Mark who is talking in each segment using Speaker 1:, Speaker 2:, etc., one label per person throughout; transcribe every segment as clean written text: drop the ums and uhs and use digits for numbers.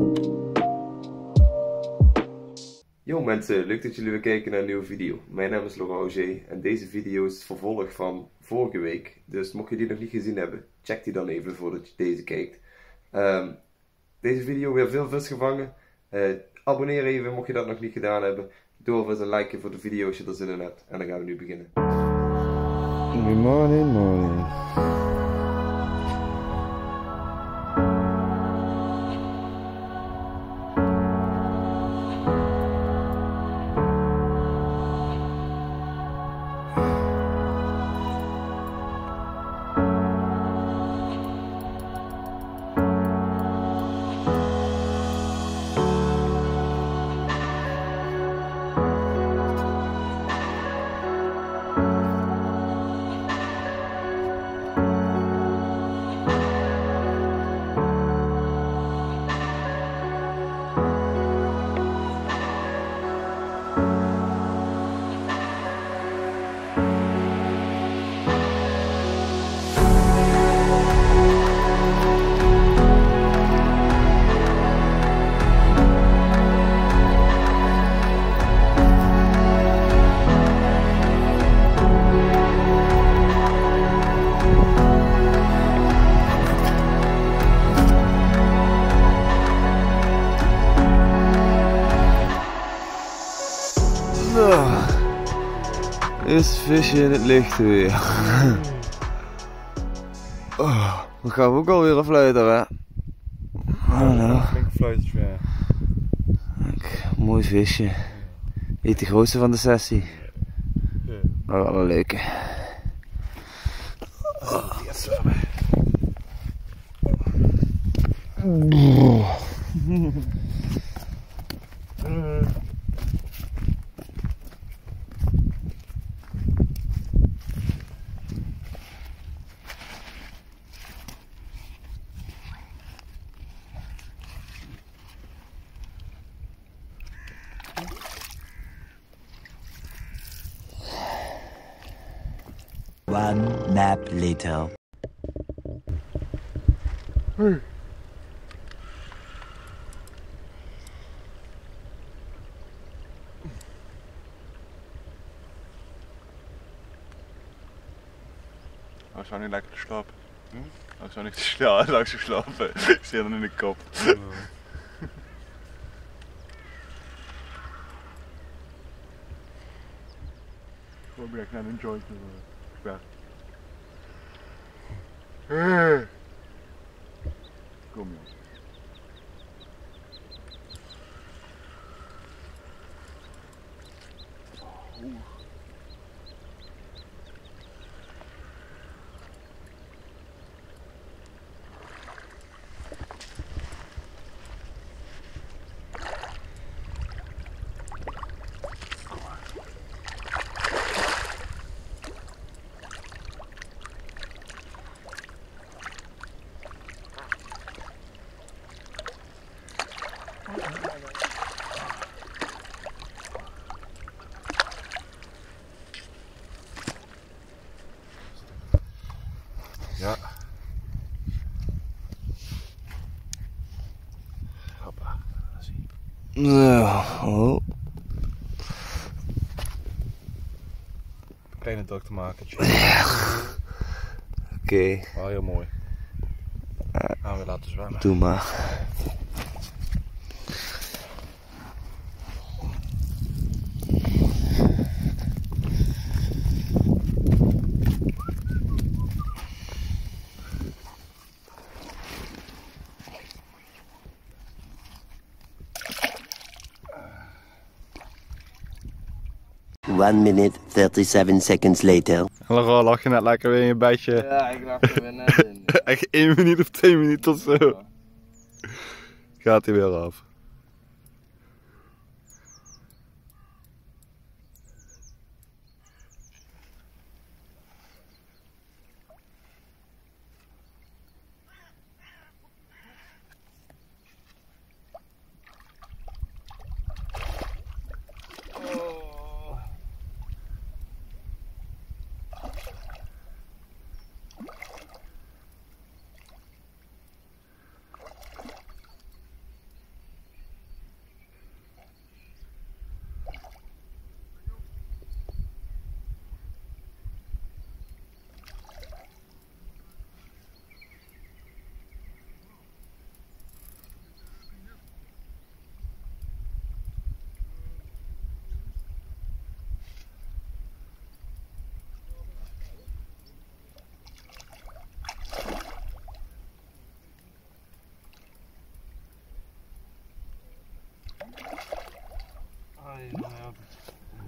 Speaker 1: Yo mensen, leuk dat jullie weer kijken naar een nieuwe video. Mijn naam is Laurent Auger en deze video is het vervolg van vorige week. Dus mocht je die nog niet gezien hebben, check die dan even voordat je deze kijkt. Deze video weer veel vis gevangen. Abonneer even mocht je dat nog niet gedaan hebben. Doe alvast een like voor de video als je er zin in hebt. En dan gaan we nu beginnen.
Speaker 2: Good morning, morning. Is visje in het licht weer. Dan gaan we ook alweer afluiten, hè?
Speaker 3: Flinke fluiters weer.
Speaker 2: Mooi visje. Niet de grootste van de sessie. Maar wel een leuke.
Speaker 4: One nap later.
Speaker 3: Ik zou niet lekker te slapen. Ik zou niet te slapen. Ik zit dan in de kop. Ik probeer naar een joint te weg. Kom joh.
Speaker 2: Ja. Hoppa. Oh.
Speaker 3: Kleine druk te maken.
Speaker 2: Oké.
Speaker 3: Oh, heel mooi. Gaan we laten zwemmen.
Speaker 2: Doe maar.
Speaker 4: One minute, 37 seconds later.
Speaker 3: Hallo, lag je net lekker weer in je bedje?
Speaker 1: Ja, ik lag er weer net in.
Speaker 3: Echt 1 minuut of 2 minuten of zo. Gaat hij weer af.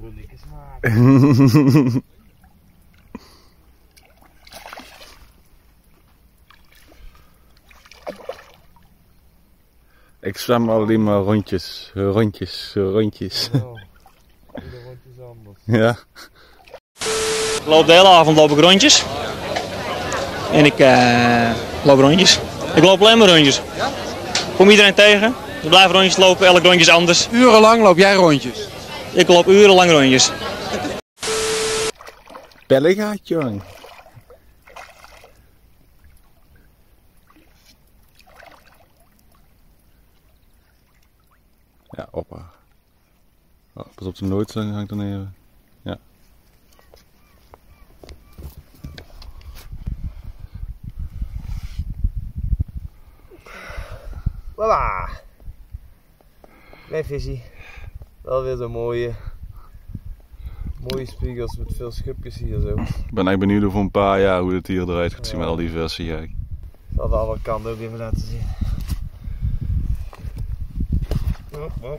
Speaker 5: niks maken.
Speaker 3: Ik zwem alleen maar rondjes.
Speaker 5: Oh, ieder rondje is anders.
Speaker 3: Ja.
Speaker 6: Ik loop de hele avond loop ik rondjes. En ik loop rondjes. Ik loop alleen maar rondjes. Ik kom iedereen tegen. Ik blijf rondjes lopen, elk rondje is anders.
Speaker 7: Urenlang loop jij rondjes?
Speaker 6: Ik loop urenlang rondjes.
Speaker 3: Bellegaat, jong. Ja, oppa. Oh, pas op de noodzang hangt dan even. Ja.
Speaker 5: Voilà. Klein visie. Wel weer zo'n mooie spiegels met veel schupjes hier zo.
Speaker 3: Ik ben echt benieuwd over een paar jaar hoe het hier eruit gaat zien met al die versie. Ja.
Speaker 5: Ik zal de andere kant ook even laten zien. Oh.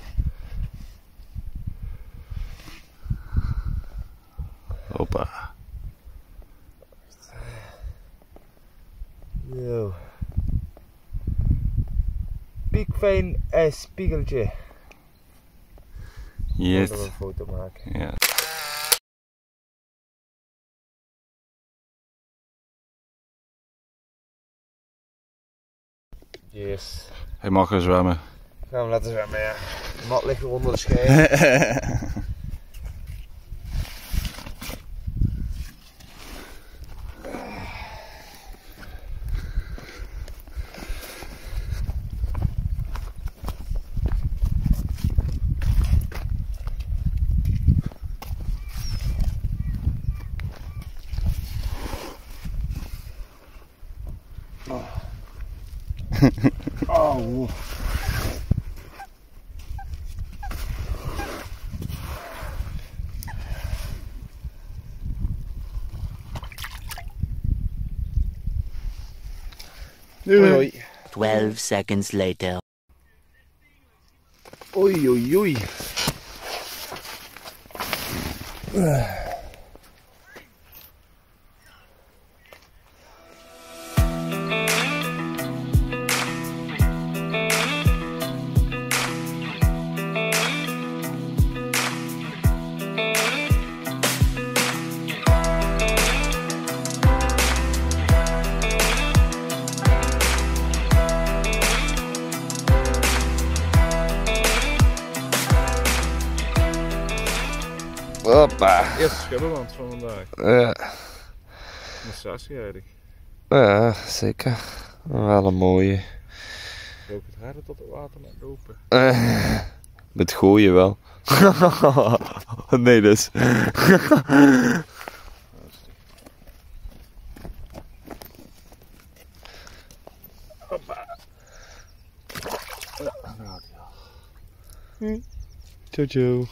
Speaker 3: Hoppa.
Speaker 5: Yo. Piekfijn spiegeltje.
Speaker 3: Yes.
Speaker 5: Ik ga er een foto maken.
Speaker 3: Ja.
Speaker 5: Yes.
Speaker 3: Hij mag gaan zwemmen.
Speaker 5: Gaan we laten zwemmen, ja. De mat ligt weer onder de schijf.
Speaker 3: Oh.
Speaker 5: Oei.
Speaker 4: 12 seconds later.
Speaker 5: Oei, oei, oei.
Speaker 1: Hoppa.
Speaker 5: Eerste schubbenwand van vandaag.
Speaker 1: Ja.
Speaker 5: Massagie eigenlijk.
Speaker 1: Ja, zeker. Wel een mooie.
Speaker 5: Loop het harder tot het water laat lopen.
Speaker 1: Met gooien wel. Nee, dus.
Speaker 5: Hoppa.
Speaker 1: Ciao, ciao.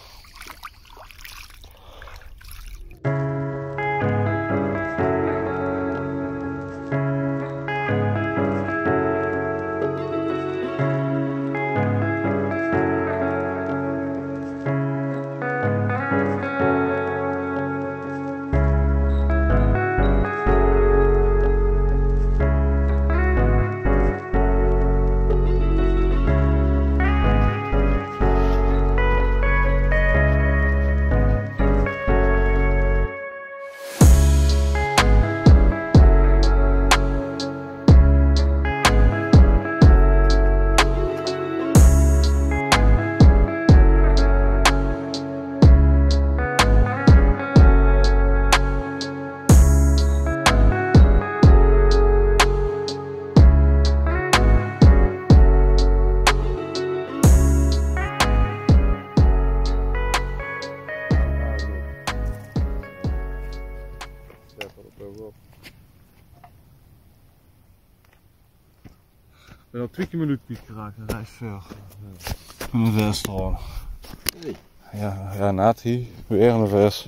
Speaker 5: Ik ben al 20 minuten geraakt en hij is veel.
Speaker 3: Een vers trouwen. Ja, Nati, weer een vers.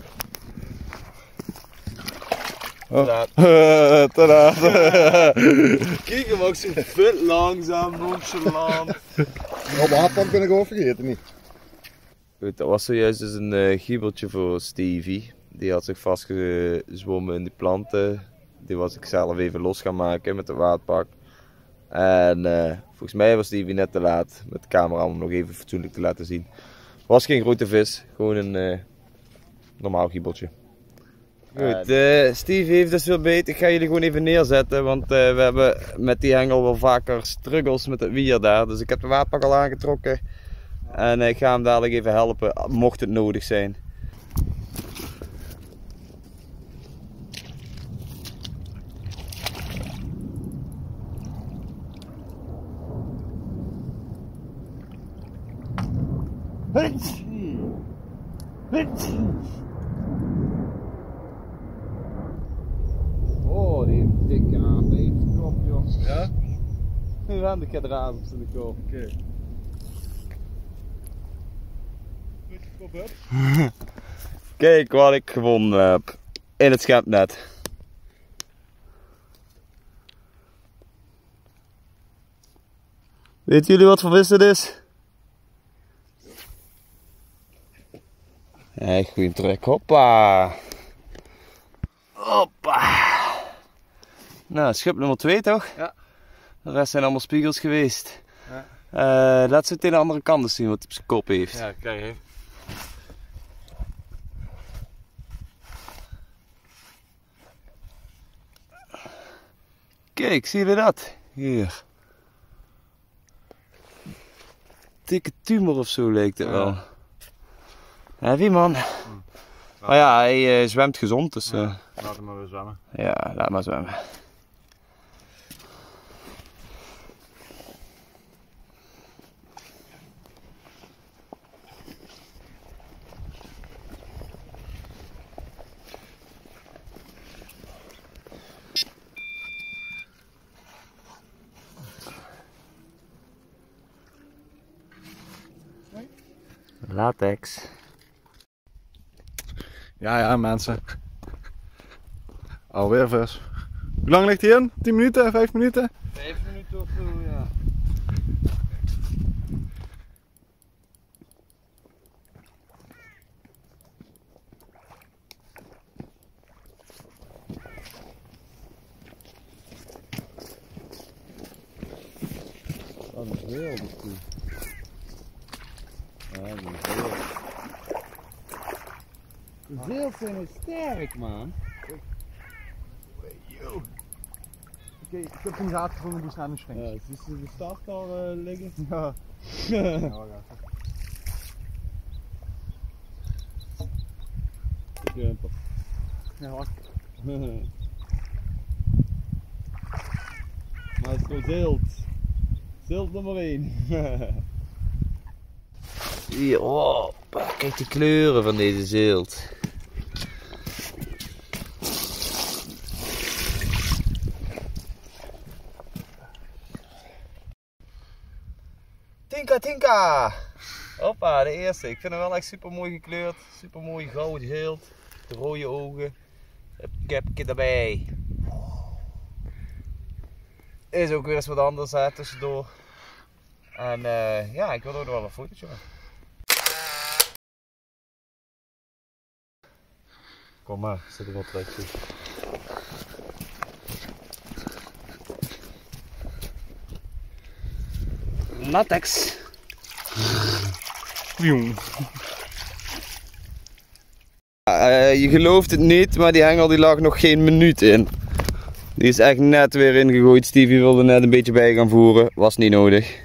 Speaker 3: Oh. Tada!
Speaker 5: Kijk hem ook zo vet langzaam, nonchalant.
Speaker 7: Op de hardpan ben ik ook vergeten, niet?
Speaker 2: Goed, dat was zojuist dus een giebeltje voor Stevie. Die had zich vastgezwommen in die planten. Die was ik zelf even los gaan maken met het waterpak. En volgens mij was Stevie net te laat met de camera om hem nog even fatsoenlijk te laten zien. Was geen grote vis, gewoon een normaal giebeltje. Goed, Stevie heeft dus veel beet. Ik ga jullie gewoon even neerzetten, want we hebben met die hengel wel vaker struggles met het wier daar. Dus ik heb de waterpak al aangetrokken. En ik ga hem dadelijk even helpen, mocht het nodig zijn. Oh, die heeft dikke aan de kop, joh. Ja? Nu gaan de kadraad op zijn kop. Oké. Kijk wat ik gewonnen heb. In het schepnet. Weten jullie wat voor vis het is? Echt goeie trek. Hoppa. Hoppa. Nou, schip nummer 2 toch? Ja. De rest zijn allemaal spiegels geweest. Ja. Laat ze het aan de andere kant eens zien wat hij op zijn kop heeft.
Speaker 5: Ja, kijk even.
Speaker 2: Kijk, zie je dat? Hier. Dikke tumor of zo leek het wel. Heavy man. Maar ja, hij zwemt gezond, dus...
Speaker 5: Laat hem maar weer zwemmen.
Speaker 2: Ja, laat maar zwemmen. Latex.
Speaker 3: Ja, mensen. Alweer vis. Hoe lang ligt hij in? 10 minuten? 5 minuten?
Speaker 5: 5 minuten of zo, ja.
Speaker 2: Wat een heel de toe. Ja, die heel. De zeels zijn sterk, man.
Speaker 3: Oké, ik heb een gaten gevonden die staan in de spring.
Speaker 2: Ja, zie je de start al liggen?
Speaker 3: Ja.
Speaker 2: Jumper.
Speaker 3: Ja, wacht.
Speaker 2: Maar het is gewoon zilt. Zilt nummer 1. Hier, oh, kijk de kleuren van deze zilt. Tinka! Hoppa, de eerste. Ik vind hem wel echt super mooi gekleurd. Super mooi gouden zilt. De rode ogen. Het kepje erbij. Is ook weer eens wat anders hè, tussendoor. En ja, ik wil er wel een fotootje van.
Speaker 5: Kom maar, zet hem op plekje.
Speaker 2: Latex. Je gelooft het niet, maar die hengel die lag nog geen minuut in. Die is echt net weer ingegooid. Stevie wilde net een beetje bij gaan voeren. Was niet nodig.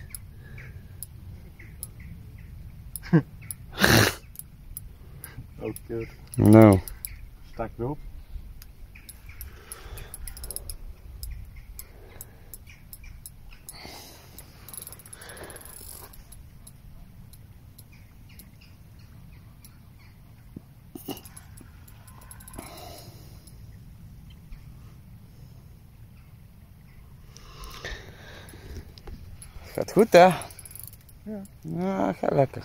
Speaker 3: Oh, kut.
Speaker 2: Nou.
Speaker 3: Stak erop.
Speaker 2: Gaat goed hè? Ja. Ja, gaat lekker.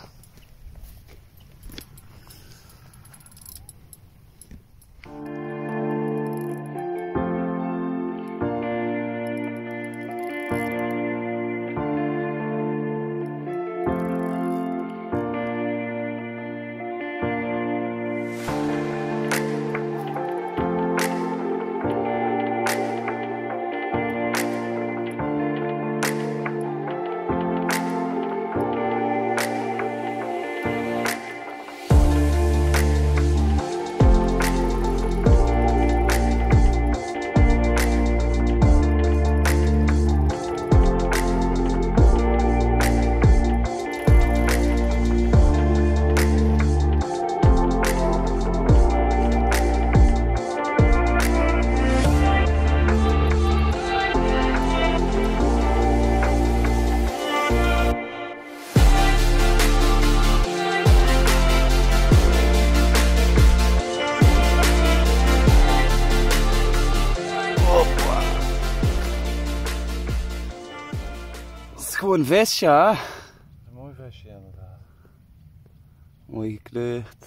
Speaker 7: een visje, hè?
Speaker 3: Een mooi visje inderdaad.
Speaker 7: Mooi gekleurd.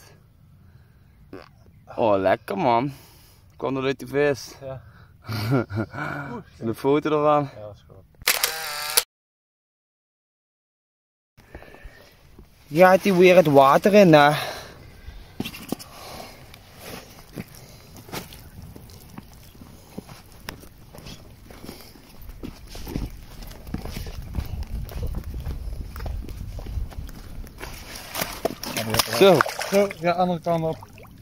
Speaker 7: Oh, lekker man. Kwam dat uit de vis?
Speaker 3: Ja.
Speaker 7: Een foto ervan?
Speaker 3: Ja, dat is goed.
Speaker 7: Gaat hij weer het water in, hè? Zo.
Speaker 3: Zo, ja, andere kant op.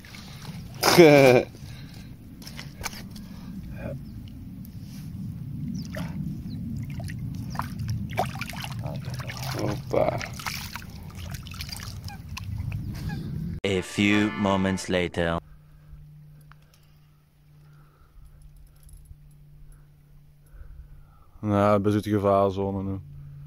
Speaker 7: Hoppa.
Speaker 4: A few moments later.
Speaker 3: Nou, best uit de gevaarzone nu.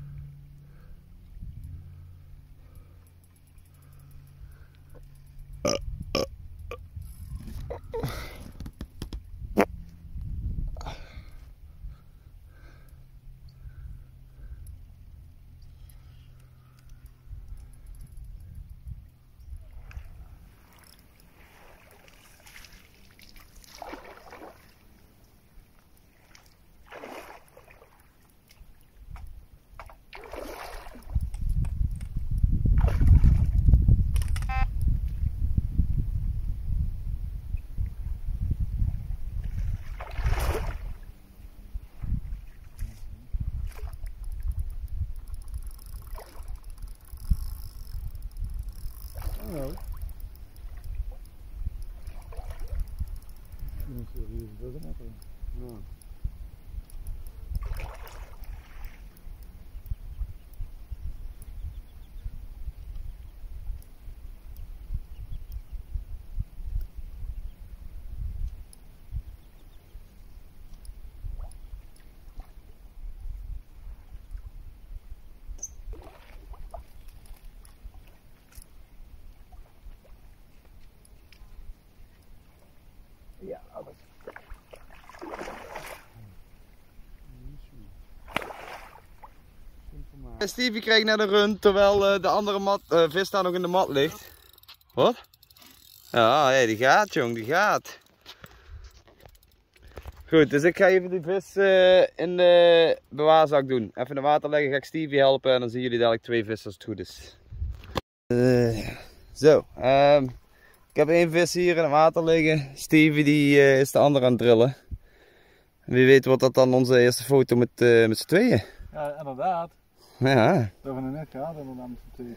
Speaker 3: Hallo.
Speaker 7: Stevie krijgt naar de run terwijl de andere vis daar nog in de mat ligt. Wat? Ja, hey, die gaat jong, die gaat. Goed, dus ik ga even die vis in de bewaarzak doen. Even in de water leggen, ga ik Stevie helpen en dan zien jullie dadelijk 2 vissen als het goed is. Zo, ik heb 1 vis hier in het water liggen. Stevie die is de andere aan het drillen. Wie weet wordt dat dan onze eerste foto met z'n tweeën.
Speaker 3: Ja, inderdaad.
Speaker 7: Ja.
Speaker 3: Dat we er net gehad inderdaad met z'n tweeën.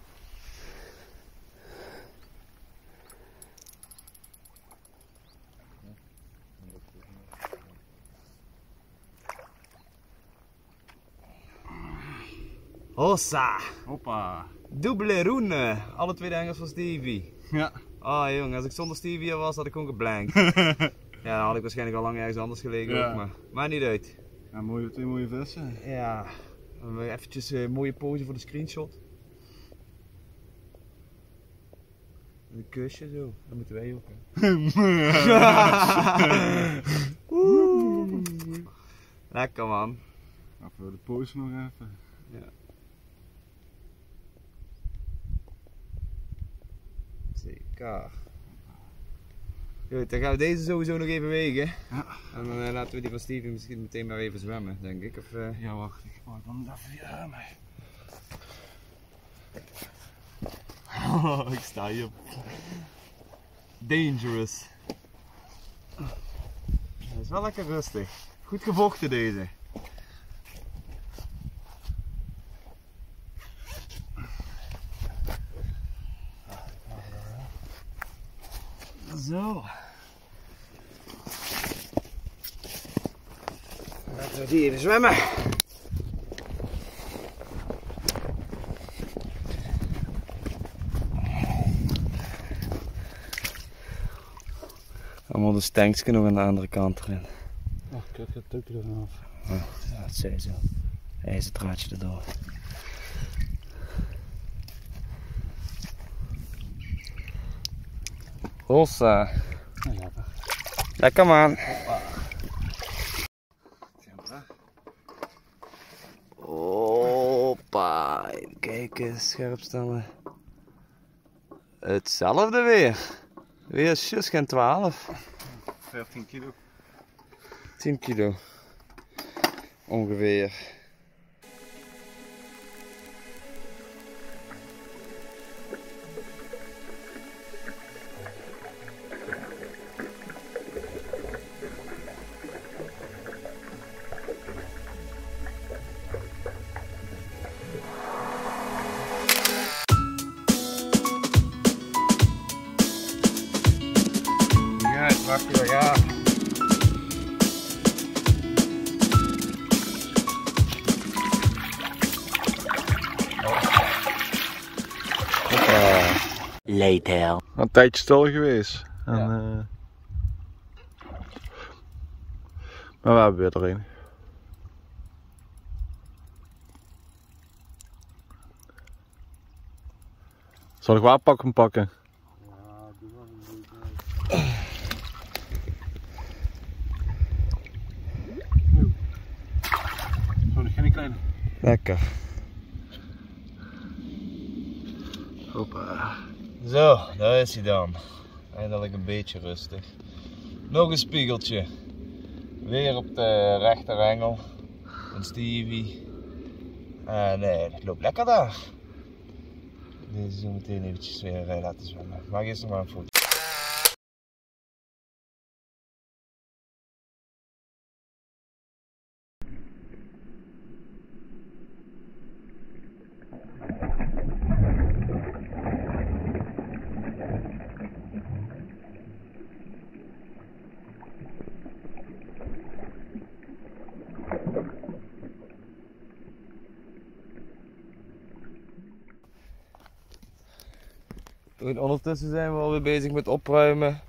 Speaker 7: Hossa!
Speaker 3: Hoppa!
Speaker 7: Dubbele roene! Alle 2 de hengels van Stevie.
Speaker 3: Ja.
Speaker 7: Ah jongen, als ik zonder Stevie hier was, had ik gewoon geblankt. Ja, dan had ik waarschijnlijk al lang ergens anders gelegen
Speaker 3: Ja.
Speaker 7: ook, maar niet uit.
Speaker 3: Ja, mooie, 2 mooie vissen.
Speaker 7: Ja, eventjes een mooie pose voor de screenshot. Een kusje zo, dat moeten wij ook. Lekker man.
Speaker 3: Even de pose nog even.
Speaker 7: Ja. Zeker. Goed, dan gaan we deze sowieso nog even wegen.
Speaker 3: Ja.
Speaker 7: En dan laten we die van Stevie misschien meteen maar even zwemmen, denk ik. Of,
Speaker 3: Ja, wacht, ik pak dan even die aan mij.
Speaker 7: Oh, ik sta hier. Dangerous. Dat is wel lekker rustig. Goed gevochten deze. Zo. Laten we die even zwemmen. Allemaal de stanksken nog aan de andere kant erin.
Speaker 3: Oh, kijk het tukje ervan af.
Speaker 7: Ja, dat zei zo. IJzerdraadje erdoor. Hossa.
Speaker 3: Ja, lekker.
Speaker 7: Lekker man. Oh. Hoppa, even kijken, scherp stellen. Hetzelfde weer. Weer just geen 12.
Speaker 3: 14 kilo.
Speaker 7: 10 kilo. Ongeveer. Ja, het mag weer gaan.
Speaker 4: Later.
Speaker 3: Een tijdje stil geweest. En,
Speaker 7: Ja.
Speaker 3: maar we hebben weer erin. Zal ik waardpakken pakken? Zo, nog geen kleine.
Speaker 7: Lekker.
Speaker 3: Hoppa.
Speaker 7: Zo, daar is hij dan. Eindelijk een beetje rustig. Nog een spiegeltje. Weer op de rechterengel. Een Stevie. En het loopt lekker daar. Deze zo meteen eventjes weer laten zwemmen. Maak eerst nog maar een foto. Ondertussen zijn we alweer bezig met opruimen.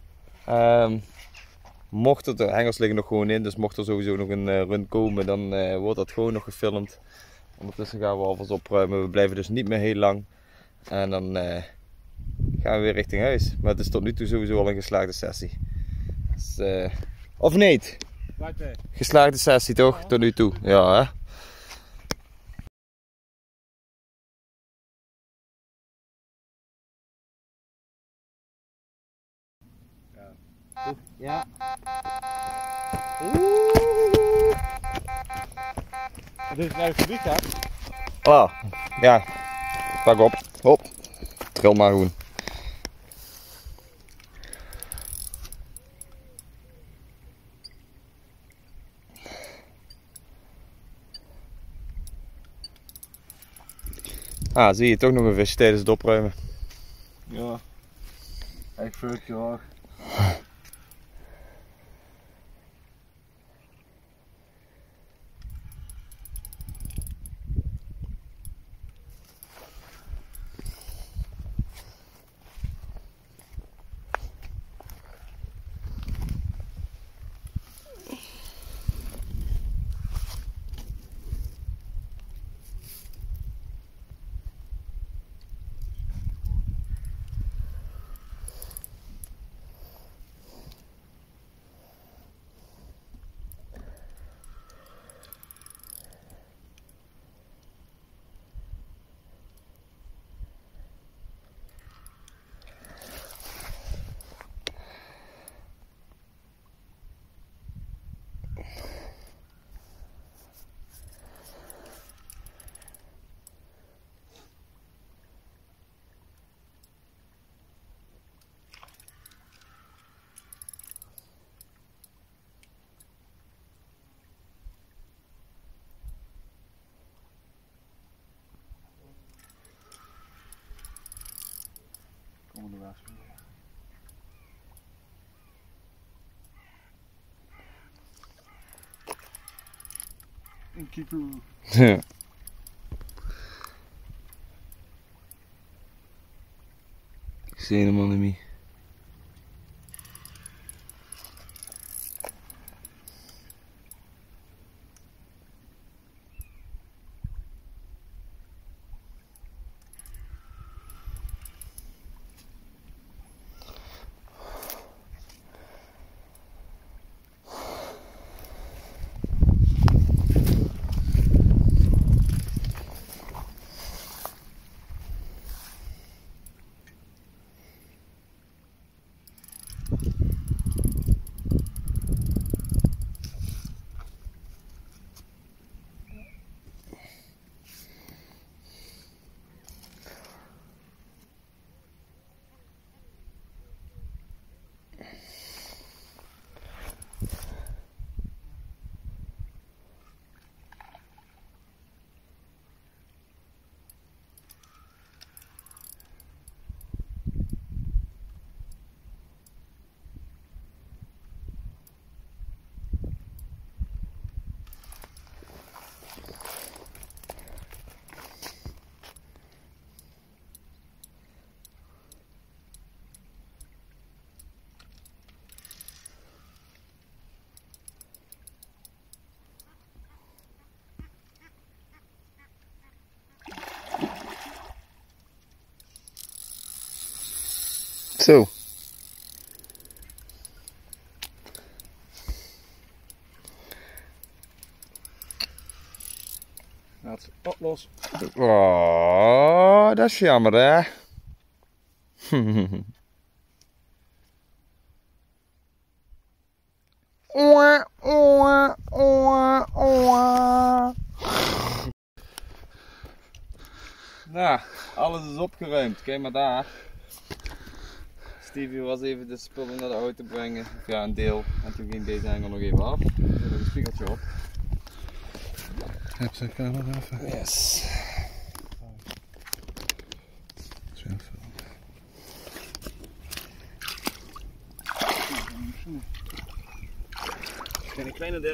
Speaker 7: Mocht het, de hengels liggen nog gewoon in, dus mocht er sowieso nog een run komen, dan wordt dat gewoon nog gefilmd. Ondertussen gaan we alvast opruimen, we blijven dus niet meer heel lang. En dan gaan we weer richting huis. Maar het is tot nu toe sowieso al een geslaagde sessie. Dus, of niet? Geslaagde sessie toch, tot nu toe? Ja hè? Ja.
Speaker 3: Dit is nou gebied, hè?
Speaker 7: Oh, ja. Pak op. Hop. Tril maar gewoon. Ah, zie je toch nog een vis tijdens het opruimen.
Speaker 3: Ja. Echt veukje hoor. Een kipoe.
Speaker 7: Ja. Ik zie helemaal niet meer.
Speaker 2: Zo.
Speaker 3: Laat los.
Speaker 2: Oh, dat is jammer hè. Nou, alles is opgeruimd. Kijk maar daar. Stevie was even de spullen naar de auto brengen. Of ja, een deel. En toen ging deze hengel nog even af. Er zit nog een spiegeltje op.
Speaker 3: Heb ze nog even.
Speaker 2: Yes.
Speaker 3: Een kleine dit.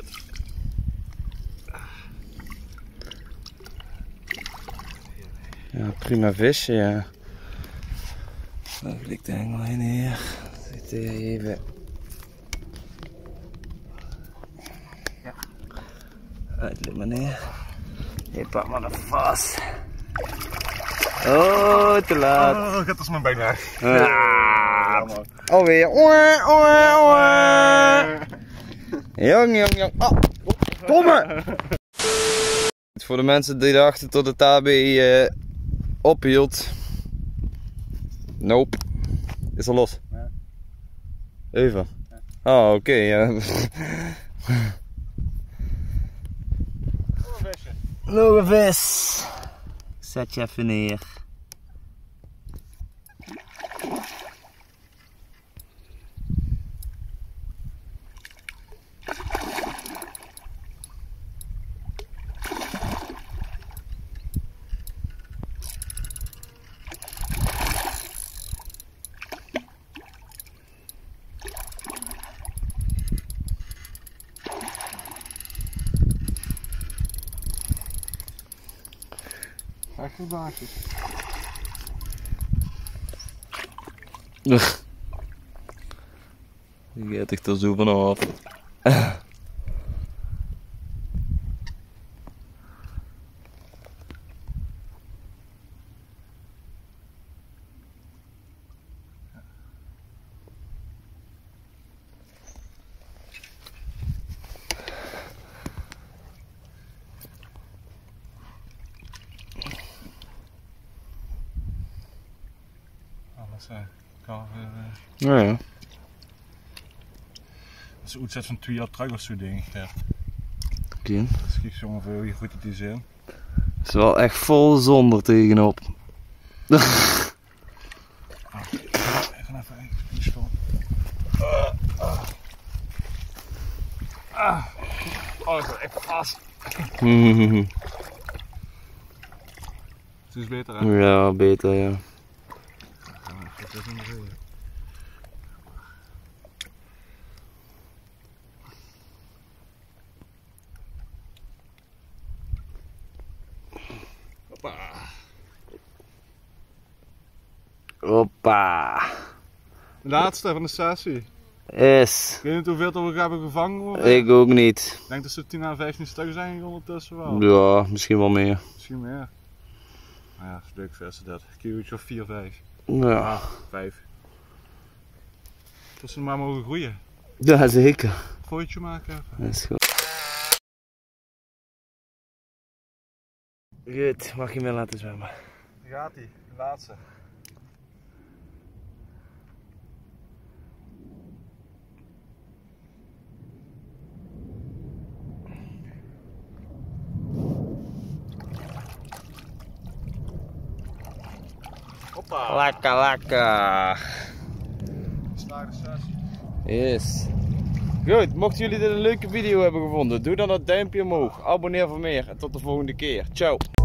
Speaker 2: Ja, prima visje, ja. Waar ligt de hengel heen hier? Zit hij even.
Speaker 3: Ja.
Speaker 2: Uit maar neer. Je pak maar even vast. Oh, te laat.
Speaker 3: Oh, gaat als mijn been weg.
Speaker 2: Alweer. Jong. Oh, domme! Voor de mensen die dachten tot het daarbij ophield. Nope. Is al los?
Speaker 3: Ja.
Speaker 2: Even? Ja. Oh, oké. Ja.
Speaker 3: Nog een visje.
Speaker 2: Nog een vis. Zet je even neer.
Speaker 3: Echt een baasje.
Speaker 2: Die gaat echt er zo vanaf. Ja, ja.
Speaker 3: Dat is uitzet van 2 jaar terug of zo denk ik. Ja.
Speaker 2: Oké.
Speaker 3: Dat is zo ongeveer hoe goed het is in.
Speaker 2: Het is wel echt vol zon er tegenop.
Speaker 3: Ik ga even stoppen. Oh, dat is echt vast. Het is beter hè?
Speaker 2: Ja, beter ja. Hoppa.
Speaker 3: De laatste van de sessie.
Speaker 2: Is.
Speaker 3: Ik weet niet hoeveel we hebben gevangen.
Speaker 2: Ik ook niet.
Speaker 3: Ik denk dat ze 10 à 15 stukken zijn ondertussen wel.
Speaker 2: Ja, misschien wel meer.
Speaker 3: Misschien meer. Nou ja, dat is leuk vissen dat. Een kilootje of 4, 5.
Speaker 2: Ja.
Speaker 3: 5. Dat ze maar mogen groeien.
Speaker 2: Ja, zeker.
Speaker 3: Fooitje maken even.
Speaker 2: Dat is goed. Goed, mag je me laten zwemmen?
Speaker 3: Daar gaat hij, de laatste. Hoppa!
Speaker 2: Lekker.
Speaker 3: Geslaagde sessie.
Speaker 2: Yes. Goed, mochten jullie dit een leuke video hebben gevonden, doe dan dat duimpje omhoog. Abonneer voor meer en tot de volgende keer. Ciao.